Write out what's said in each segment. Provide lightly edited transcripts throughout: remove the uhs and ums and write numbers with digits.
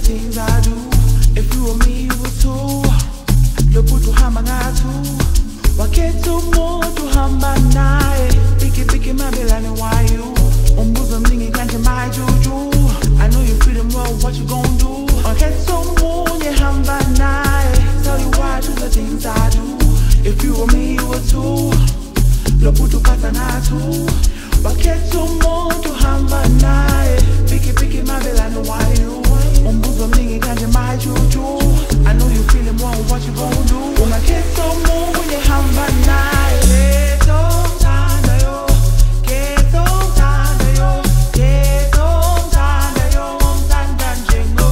things I do. If you were me, you would too. Look what to hamba ngatu. Waketu mo to hamba nae. Piki mabelani why you. Umbuzo mningi kanje my juju. I know you feeling well, what you gon' do? Waketu mo nye hamba nae. Tell you why I do the things I do. If you were me, you would too. Look what to pata natu. Waketu mo to hamba nae. Piki mabelani why you. Umbuzo mningi kanje my juju. I know you feeling well, what you gon' do? Waketu mo nye hamba nae. Omthandayo, Omthandayo, Omthandayo, Omthandayo,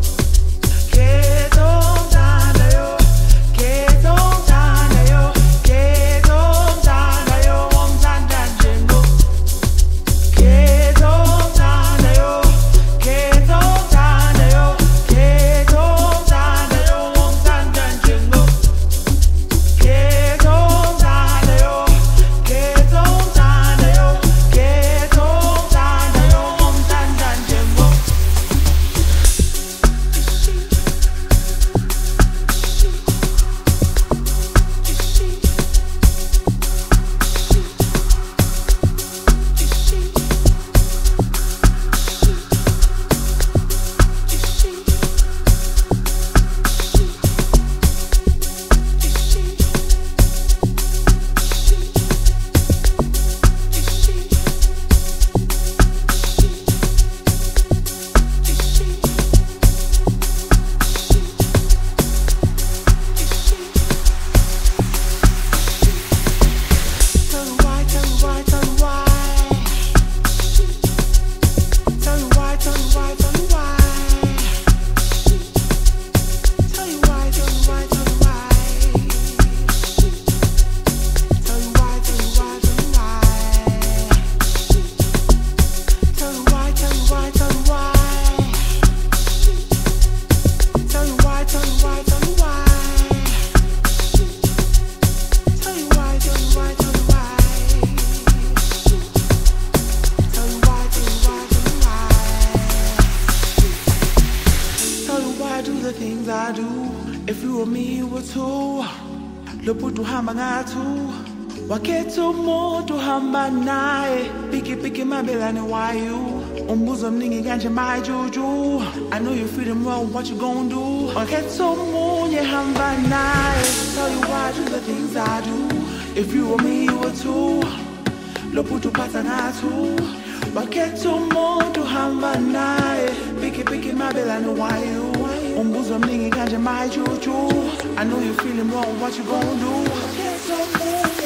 Omthandayo, Omthandayo, Omthandayo, Omthandayo, things I do. If you were me, you would too. Look what to hamba ngatu. Waketu mo to hamba nae. Piki mabelani why you. Umbuzo mningi kanje my juju. I know you feeling well, what you gon' do? Waketu mo nye hamba nae. Tell you why I do the things I do. If you were me, you would too. Look what to pata ngatu. Waketu mo to hamba nae. Piki mabelani why you. Umbuzo mningi kanje my juju. I know you feeling wrong, what you gon' do?